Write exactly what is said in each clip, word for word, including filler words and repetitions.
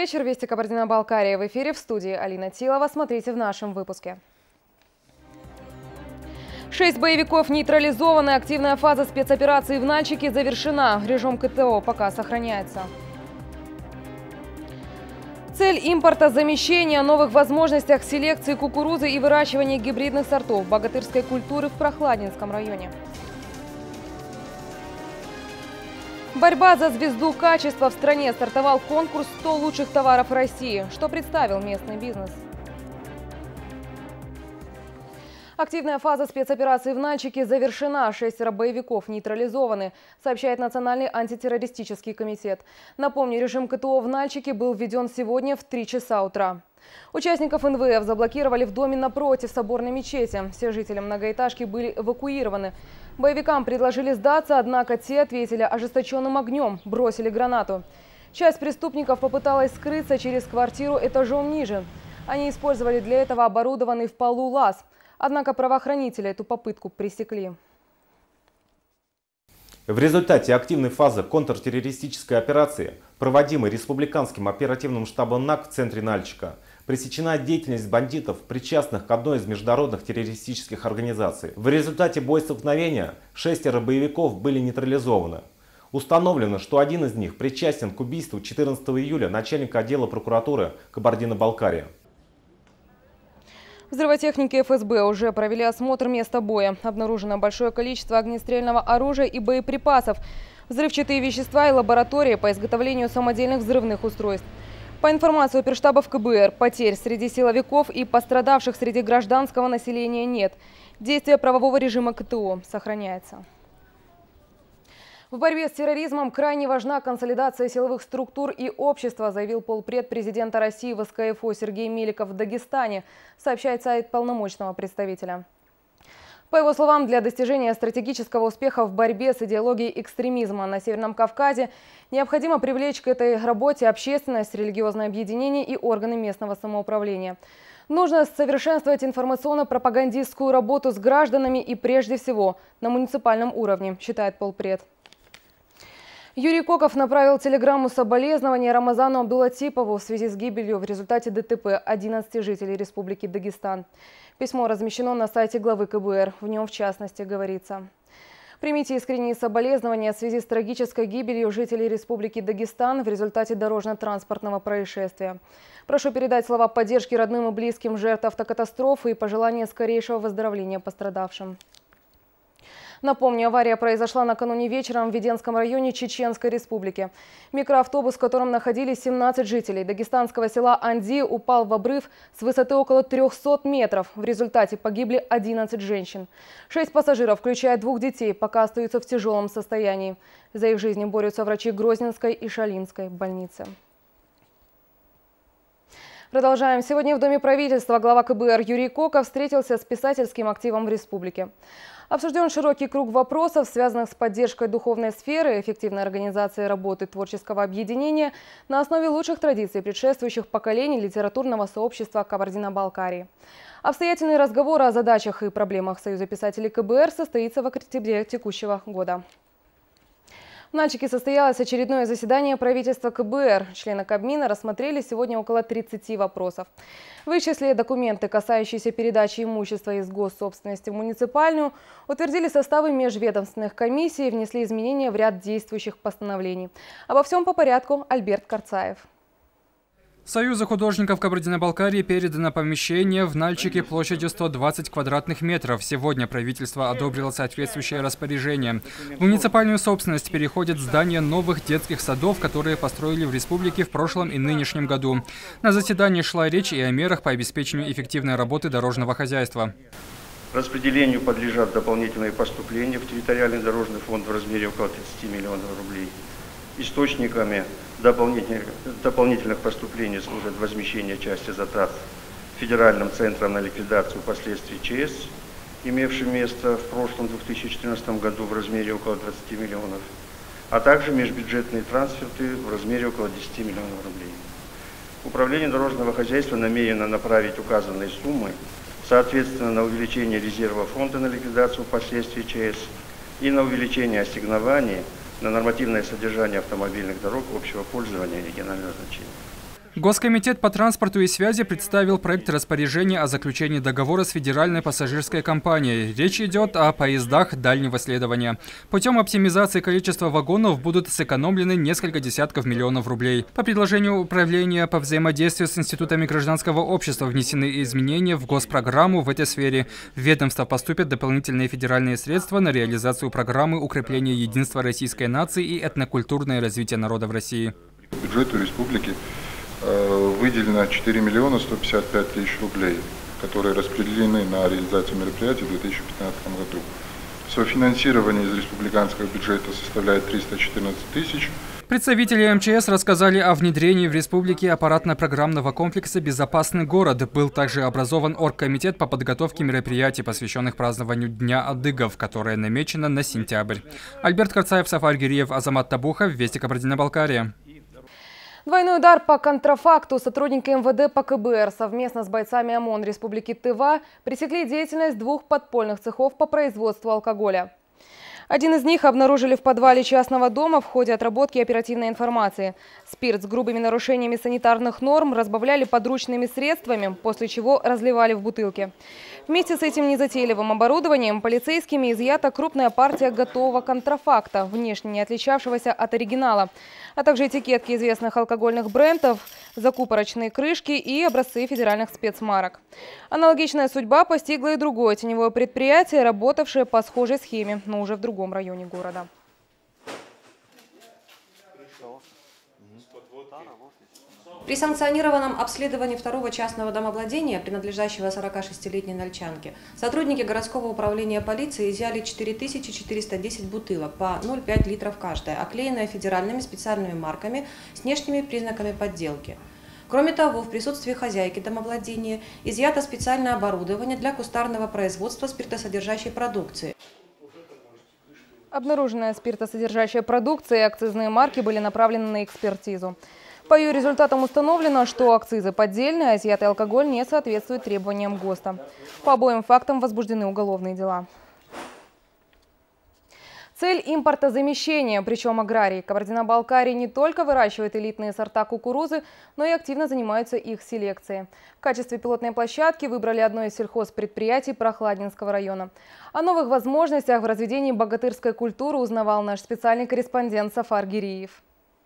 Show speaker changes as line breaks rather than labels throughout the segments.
вечер. Вести Кабардино-Балкария в эфире, в студии Алина Тилова. Смотрите в нашем выпуске. Шесть боевиков нейтрализованы. Активная фаза спецоперации в Нальчике завершена. Режим КТО пока сохраняется. Цель импорта – замещение, о новых возможностях селекции кукурузы и выращивания гибридных сортов богатырской культуры в Прохладнинском районе. Борьба за звезду качества в стране. Стартовал конкурс сто лучших товаров России. Что представил местный бизнес? Активная фаза спецоперации в Нальчике завершена. Шестеро боевиков нейтрализованы, сообщает Национальный антитеррористический комитет. Напомню, режим КТО в Нальчике был введен сегодня в три часа утра. Участников эн вэ эф заблокировали в доме напротив соборной мечети. Все жители многоэтажки были эвакуированы. Боевикам предложили сдаться, однако те ответили ожесточенным огнем, бросили гранату. Часть преступников попыталась скрыться через квартиру этажом ниже. Они использовали для этого оборудованный в полу лаз. Однако правоохранители эту попытку пресекли.
В результате активной фазы контртеррористической операции, проводимой Республиканским оперативным штабом НАК в центре Нальчика, пресечена деятельность бандитов, причастных к одной из международных террористических организаций. В результате боестолкновения шестеро боевиков были нейтрализованы. Установлено, что один из них причастен к убийству четырнадцатого июля начальника отдела прокуратуры Кабардино-Балкария.
Взрывотехники эф эс бэ уже провели осмотр места боя. Обнаружено большое количество огнестрельного оружия и боеприпасов, взрывчатые вещества и лаборатории по изготовлению самодельных взрывных устройств. По информации оперштабов ка бэ эр, потерь среди силовиков и пострадавших среди гражданского населения нет. Действие правового режима ка тэ о сохраняется. В борьбе с терроризмом крайне важна консолидация силовых структур и общества, заявил полпред президента России в эс ка эф о Сергей Меликов в Дагестане, сообщает сайт полномочного представителя. По его словам, для достижения стратегического успеха в борьбе с идеологией экстремизма на Северном Кавказе необходимо привлечь к этой работе общественность, религиозные объединения и органы местного самоуправления. Нужно совершенствовать информационно-пропагандистскую работу с гражданами и прежде всего на муниципальном уровне, считает полпред. Юрий Коков направил телеграмму соболезнования Рамазану Абдулатипову в связи с гибелью в результате дэ тэ пэ одиннадцати жителей Республики Дагестан. Письмо размещено на сайте главы ка бэ эр. В нем, в частности, говорится: примите искренние соболезнования в связи с трагической гибелью жителей Республики Дагестан в результате дорожно-транспортного происшествия. Прошу передать слова поддержки родным и близким жертв автокатастрофы и пожелания скорейшего выздоровления пострадавшим. Напомню, авария произошла накануне вечером в Веденском районе Чеченской Республики. Микроавтобус, в котором находились семнадцать жителей дагестанского села Анди, упал в обрыв с высоты около трёхсот метров. В результате погибли одиннадцать женщин. Шесть пассажиров, включая двух детей, пока остаются в тяжелом состоянии. За их жизни борются врачи Грозненской и Шалинской больницы. Продолжаем. Сегодня в Доме правительства глава ка бэ эр Юрий Коков встретился с писательским активом в республике. Обсужден широкий круг вопросов, связанных с поддержкой духовной сферы, эффективной организацией работы творческого объединения на основе лучших традиций предшествующих поколений литературного сообщества Кабардино-Балкарии. Обстоятельный разговор о задачах и проблемах Союза писателей ка бэ эр состоится в октябре текущего года. В Нальчике состоялось очередное заседание правительства ка бэ эр. Члены Кабмина рассмотрели сегодня около тридцати вопросов. В их числе документы, касающиеся передачи имущества из госсобственности в муниципальную, утвердили составы межведомственных комиссий и внесли изменения в ряд действующих постановлений. Обо всем по порядку. Альберт Карцаев.
Союзу художников Кабардино-Балкарии передано помещение в Нальчике площадью сто двадцать квадратных метров. Сегодня правительство одобрило соответствующее распоряжение. В муниципальную собственность переходит здание новых детских садов, которые построили в республике в прошлом и нынешнем году. На заседании шла речь и о мерах по обеспечению эффективной работы дорожного хозяйства.
Распределению подлежат дополнительные поступления в территориальный дорожный фонд в размере около тридцати миллионов рублей. Источниками дополнительных, дополнительных поступлений служат возмещение части затрат Федеральным центром на ликвидацию последствий че эс, имевшим место в прошлом две тысячи четырнадцатом году в размере около двадцати миллионов, а также межбюджетные трансферты в размере около десяти миллионов рублей. Управление дорожного хозяйства намерено направить указанные суммы соответственно на увеличение резерва фонда на ликвидацию последствий че эс и на увеличение ассигнований на нормативное содержание автомобильных дорог общего пользования и регионального значения.
Госкомитет по транспорту и связи представил проект распоряжения о заключении договора с федеральной пассажирской компанией. Речь идет о поездах дальнего следования. Путем оптимизации количества вагонов будут сэкономлены несколько десятков миллионов рублей. По предложению управления по взаимодействию с институтами гражданского общества внесены изменения в госпрограмму в этой сфере. В ведомство поступят дополнительные федеральные средства на реализацию программы укрепления единства российской нации и этнокультурное развитие народа в России.
Бюджету республики выделено четыре миллиона сто пятьдесят пять тысяч рублей, которые распределены на реализацию мероприятий в две тысячи пятнадцатом году. Софинансирование из республиканского бюджета составляет триста четырнадцать тысяч.
Представители эм че эс рассказали о внедрении в республике аппаратно-программного комплекса «Безопасный город». Был также образован оргкомитет по подготовке мероприятий, посвященных празднованию Дня адыгов, которое намечено на сентябрь. Альберт Карцаев, Сафар Гириев, Азамат Табухов, Вести Кабардино-Балкария.
Двойной удар по контрафакту. Сотрудники эм вэ дэ по ка бэ эр совместно с бойцами ОМОН Республики Тыва пресекли деятельность двух подпольных цехов по производству алкоголя. Один из них обнаружили в подвале частного дома в ходе отработки оперативной информации. Спирт с грубыми нарушениями санитарных норм разбавляли подручными средствами, после чего разливали в бутылки. Вместе с этим незатейливым оборудованием полицейскими изъята крупная партия готового контрафакта, внешне не отличавшегося от оригинала, а также этикетки известных алкогольных брендов, закупорочные крышки и образцы федеральных спецмарок. Аналогичная судьба постигла и другое теневое предприятие, работавшее по схожей схеме, но уже в другом районе города.
При санкционированном обследовании второго частного домовладения, принадлежащего сорокашестилетней нальчанке, сотрудники городского управления полиции изъяли четыре тысячи четыреста десять бутылок по ноль целых пять литров каждая, оклеенная федеральными специальными марками с внешними признаками подделки. Кроме того, в присутствии хозяйки домовладения изъято специальное оборудование для кустарного производства спиртосодержащей продукции.
Обнаруженная спиртосодержащая продукция и акцизные марки были направлены на экспертизу. По ее результатам установлено, что акцизы поддельные, а изъятый алкоголь не соответствует требованиям ГОСТа. По обоим фактам возбуждены уголовные дела. Цель импортозамещения, причем аграрии Кабардино-Балкарии не только выращивают элитные сорта кукурузы, но и активно занимаются их селекцией. В качестве пилотной площадки выбрали одно из сельхозпредприятий Прохладнинского района. О новых возможностях в разведении богатырской культуры узнавал наш специальный корреспондент Сафар Гириев.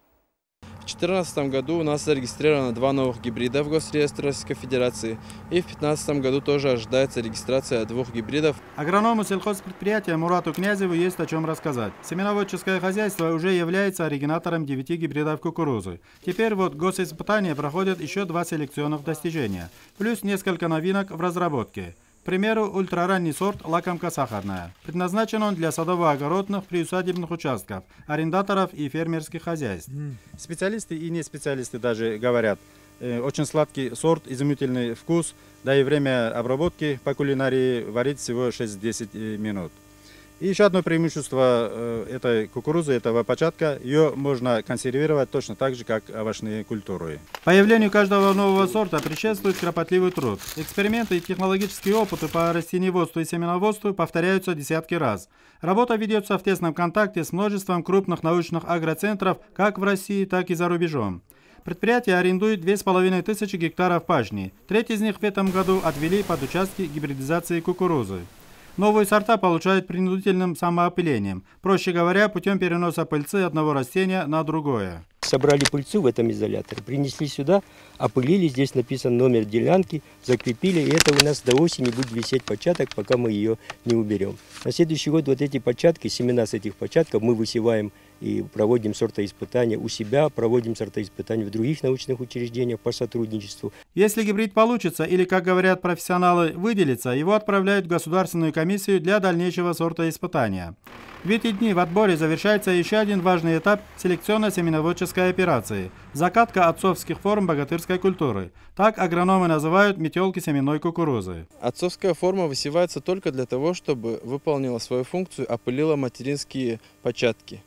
В две тысячи четырнадцатом году у нас зарегистрировано два новых гибрида в Госреестре Российской Федерации. И в две тысячи пятнадцатом году тоже ожидается регистрация двух гибридов.
Агроному сельхозпредприятия Мурату Князеву есть о чем рассказать. Семеноводческое хозяйство уже является оригинатором девяти гибридов кукурузы. Теперь вот госиспытания проходят еще два селекционных достижения. Плюс несколько новинок в разработке. К примеру, ультраранний сорт «Лакомка сахарная». Предназначен он для садово-огородных приусадебных участков, арендаторов и фермерских хозяйств. Специалисты и не специалисты даже говорят, э, очень сладкий сорт, изумительный вкус, да и время обработки по кулинарии варить всего шесть-десять минут. И еще одно преимущество э, этой кукурузы, этого початка, ее можно консервировать точно так же, как овощные культуры. Появлению каждого нового сорта предшествует кропотливый труд. Эксперименты и технологические опыты по растениеводству и семеноводству повторяются десятки раз. Работа ведется в тесном контакте с множеством крупных научных агроцентров как в России, так и за рубежом. Предприятие арендует две с половиной тысячи гектаров пашни. Треть из них в этом году отвели под участки гибридизации кукурузы. Новые сорта получают принудительным самоопылением, проще говоря, путем переноса пыльцы одного растения на другое.
Собрали пыльцу в этом изоляторе, принесли сюда, опылили, здесь написан номер делянки, закрепили, и это у нас до осени будет висеть початок, пока мы ее не уберем. На следующий год вот эти початки, семена с этих початков мы высеваем и проводим сортоиспытания у себя, проводим сортоиспытания в других научных учреждениях по сотрудничеству.
Если гибрид получится или, как говорят профессионалы, выделится, его отправляют в Государственную комиссию для дальнейшего сортоиспытания. В эти дни в отборе завершается еще один важный этап селекционно-семеноводческой операции – закатка отцовских форм богатырской культуры. Так агрономы называют метелки семенной кукурузы.
Отцовская форма высевается только для того, чтобы выполнила свою функцию, опылила материнские початки.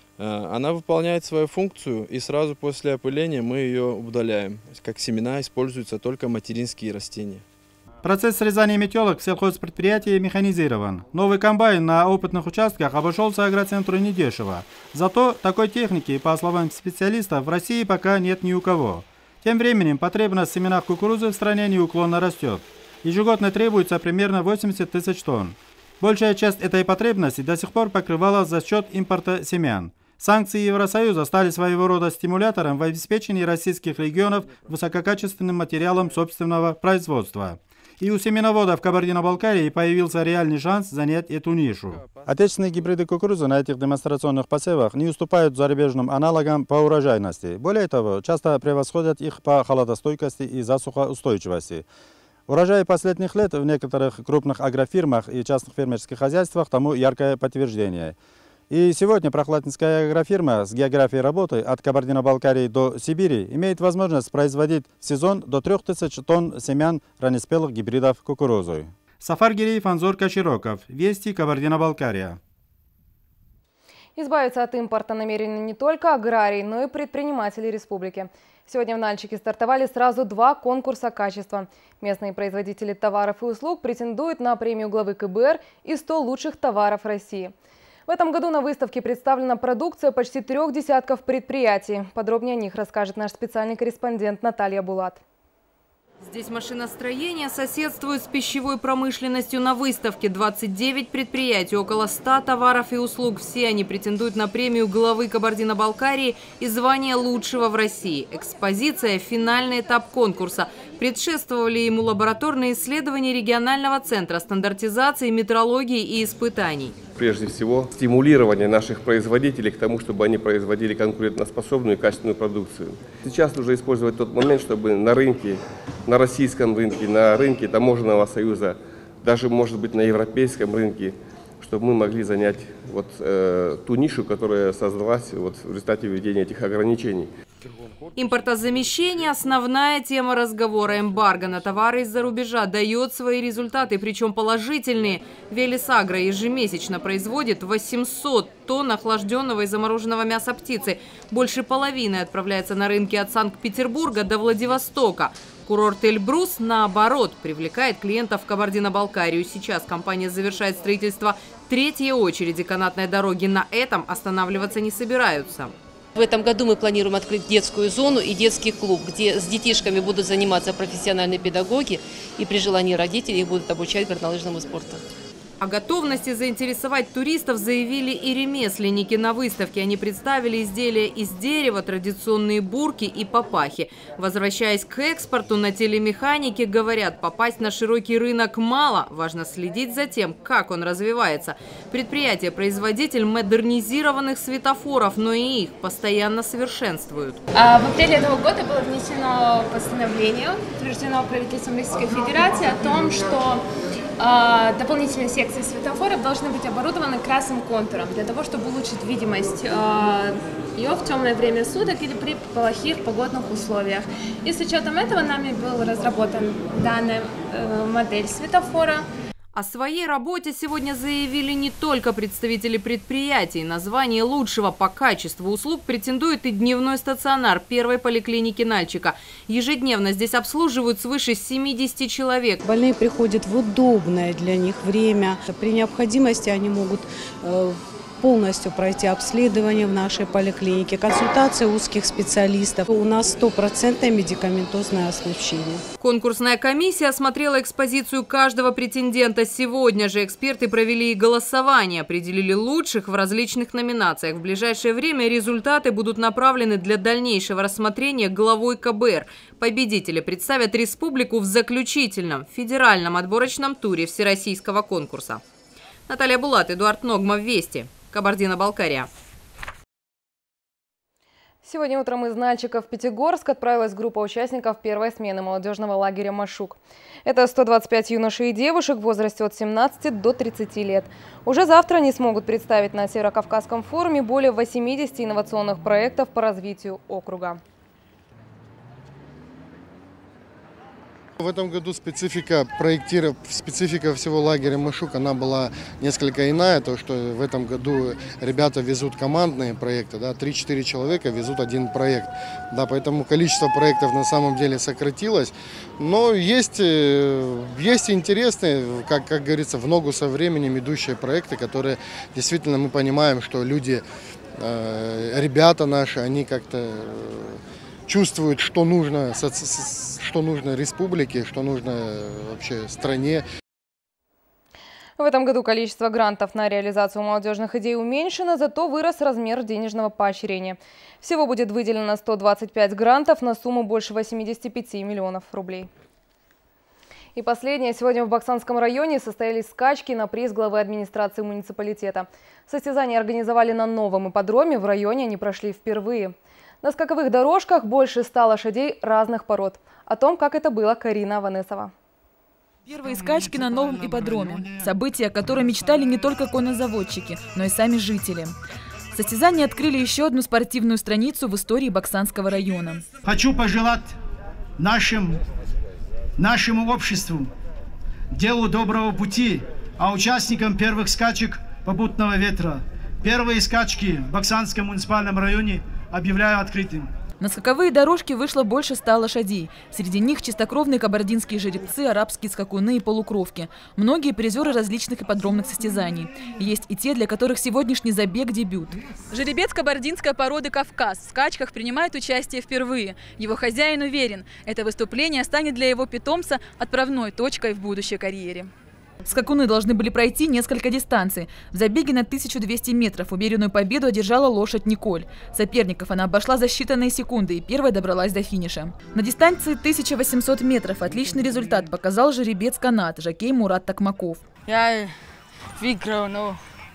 Она выполняет свою функцию, и сразу после опыления мы ее удаляем. Как семена используются только материнские растения.
Процесс срезания метелок в сельхозпредприятии механизирован. Новый комбайн на опытных участках обошелся агроцентру недешево. Зато такой техники, по словам специалистов, в России пока нет ни у кого. Тем временем потребность в семенах кукурузы в стране неуклонно растет. Ежегодно требуется примерно восемьдесят тысяч тонн. Большая часть этой потребности до сих пор покрывалась за счет импорта семян. Санкции Евросоюза стали своего рода стимулятором в обеспечении российских регионов высококачественным материалом собственного производства. И у семеноводов Кабардино-Балкарии появился реальный шанс занять эту нишу. Отечественные гибриды кукурузы на этих демонстрационных посевах не уступают зарубежным аналогам по урожайности. Более того, часто превосходят их по холодостойкости и засухоустойчивости. Урожаи последних лет в некоторых крупных агрофирмах и частных фермерских хозяйствах тому яркое подтверждение. И сегодня прохладинская агрофирма с географией работы от Кабардино-Балкарии до Сибири имеет возможность производить в сезон до трёх тысяч тонн семян раннеспелых гибридов кукурузы. Сафар Гиреев, Анзор Кашироков. Вести, Кабардино-Балкария.
Избавиться от импорта намерены не только аграрии, но и предприниматели республики. Сегодня в Нальчике стартовали сразу два конкурса качества. Местные производители товаров и услуг претендуют на премию главы ка бэ эр и сто лучших товаров России. В этом году на выставке представлена продукция почти трех десятков предприятий. Подробнее о них расскажет наш специальный корреспондент Наталья Булат.
Здесь машиностроение соседствует с пищевой промышленностью на выставке. двадцать девять предприятий, около ста товаров и услуг. Все они претендуют на премию главы Кабардино-Балкарии и звание лучшего в России. Экспозиция – финальный этап конкурса. Предшествовали ему лабораторные исследования регионального центра стандартизации, метрологии и испытаний.
Прежде всего, стимулирование наших производителей к тому, чтобы они производили конкурентоспособную и качественную продукцию. Сейчас нужно использовать тот момент, чтобы на рынке, на российском рынке, на рынке таможенного союза, даже, может быть, на европейском рынке, чтобы мы могли занять вот, э, ту нишу, которая создалась вот, в результате введения этих ограничений.
Импортозамещение – основная тема разговора. Эмбарго на товары из-за рубежа дает свои результаты, причем положительные. Велисагро ежемесячно производит восемьсот тонн охлажденного и замороженного мяса птицы. Больше половины отправляется на рынки от Санкт-Петербурга до Владивостока. Курорт Эльбрус, наоборот, привлекает клиентов в Кабардино-Балкарию. Сейчас компания завершает строительство третьей очереди канатной дороги. На этом останавливаться не собираются.
В этом году мы планируем открыть детскую зону и детский клуб, где с детишками будут заниматься профессиональные педагоги, и при желании родителей их будут обучать горнолыжному спорту.
О готовности заинтересовать туристов заявили и ремесленники на выставке. Они представили изделия из дерева, традиционные бурки и папахи. Возвращаясь к экспорту, на телемеханике говорят, попасть на широкий рынок мало. Важно следить за тем, как он развивается. Предприятие-производитель модернизированных светофоров, но и их постоянно совершенствуют.
В апреле этого года было внесено постановление, утверждено правительством Российской Федерации, о том, что дополнительные секции светофоров должны быть оборудованы красным контуром для того, чтобы улучшить видимость ее в темное время суток или при плохих погодных условиях. И с учетом этого нами был разработан данная модель светофора.
О своей работе сегодня заявили не только представители предприятий. На звание лучшего по качеству услуг претендует и дневной стационар первой поликлиники Нальчика. Ежедневно здесь обслуживают свыше семидесяти человек.
Больные приходят в удобное для них время. При необходимости они могут полностью пройти обследование в нашей поликлинике, консультация узких специалистов. У нас стопроцентное медикаментозное оснащение.
Конкурсная комиссия осмотрела экспозицию каждого претендента. Сегодня же эксперты провели и голосование, определили лучших в различных номинациях. В ближайшее время результаты будут направлены для дальнейшего рассмотрения главой ка бэ эр. Победители представят республику в заключительном федеральном отборочном туре всероссийского конкурса. Наталья Булат, Эдуард Ногмов, Вести. Кабардино-Балкария.
Сегодня утром из Нальчика в Пятигорск отправилась группа участников первой смены молодежного лагеря «Машук». Это сто двадцать пять юношей и девушек в возрасте от семнадцати до тридцати лет. Уже завтра они смогут представить на Северокавказском форуме более восьмидесяти инновационных проектов по развитию округа.
В этом году специфика проектира, специфика всего лагеря «Машук», она была несколько иная. То, что в этом году ребята везут командные проекты, да, три-четыре человека везут один проект. Да, поэтому количество проектов на самом деле сократилось. Но есть, есть интересные, как, как говорится, в ногу со временем идущие проекты, которые действительно мы понимаем, что люди, э, ребята наши, они как-то чувствуют, что нужно, что нужно республике, что нужно вообще стране.
В этом году количество грантов на реализацию молодежных идей уменьшено, зато вырос размер денежного поощрения. Всего будет выделено сто двадцать пять грантов на сумму больше восьмидесяти пяти миллионов рублей. И последнее. Сегодня в Баксанском районе состоялись скачки на приз главы администрации муниципалитета. Состязания организовали на новом ипподроме. В районе они прошли впервые. На скаковых дорожках больше ста лошадей разных пород. О том, как это было, Карина Ванесова.
Первые скачки на новом ипподроме. Событие, о котором мечтали не только коннозаводчики, но и сами жители. Состязания открыли еще одну спортивную страницу в истории Баксанского района.
Хочу пожелать нашим, нашему обществу делу доброго пути, а участникам первых скачек попутного ветра. Первые скачки в Баксанском муниципальном районе объявляю открытым.
На скаковые дорожки вышло больше ста лошадей. Среди них чистокровные кабардинские жеребцы, арабские скакуны и полукровки. Многие призеры различных ипподромных состязаний. Есть и те, для которых сегодняшний забег – дебют.
Жеребец кабардинской породы «Кавказ» в скачках принимает участие впервые. Его хозяин уверен, это выступление станет для его питомца отправной точкой в будущей карьере.
Скакуны должны были пройти несколько дистанций. В забеге на тысячу двести метров уверенную победу одержала лошадь Николь. Соперников она обошла за считанные секунды и первой добралась до финиша. На дистанции тысяча восемьсот метров отличный результат показал жеребец «Канат» жокей Мурат Токмаков.
Я выиграл, но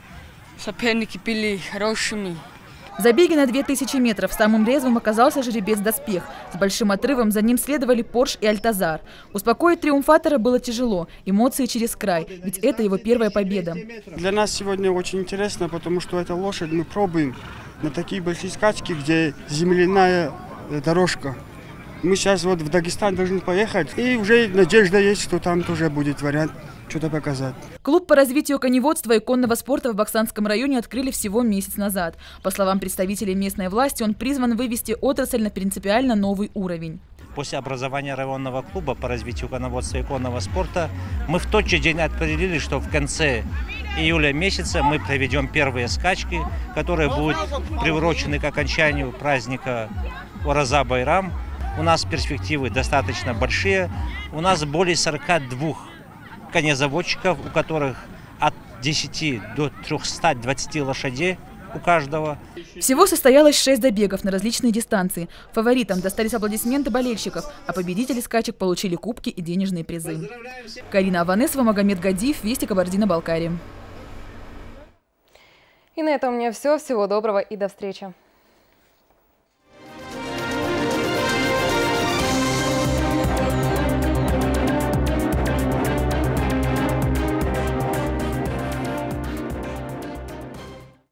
соперники были хорошими.
В забеге на две тысячи метров самым резвым оказался жеребец «Доспех». С большим отрывом за ним следовали Порш и Альтазар. Успокоить триумфатора было тяжело. Эмоции через край, ведь это его первая победа.
Для нас сегодня очень интересно, потому что эта лошадь мы пробуем на такие большие скачки, где земляная дорожка. Мы сейчас вот в Дагестан должны поехать, и уже надежда есть, что там тоже будет вариант что-то показать.
Клуб по развитию коневодства и конного спорта в Баксанском районе открыли всего месяц назад. По словам представителей местной власти, он призван вывести отрасль на принципиально новый уровень.
После образования районного клуба по развитию коневодства и конного спорта мы в тот же день определили, что в конце июля месяца мы проведем первые скачки, которые будут приурочены к окончанию праздника Ораза-Байрам. У нас перспективы достаточно большие. У нас более сорока двух конезаводчиков, у которых от десяти до трёхсот двадцати лошадей у каждого.
Всего состоялось шесть забегов на различные дистанции. Фаворитам достались аплодисменты болельщиков, а победители скачек получили кубки и денежные призы. Карина Аванесова, Магомед Гадиев, Вести, Кабардино-Балкария.
И на этом у меня все. Всего доброго и до встречи.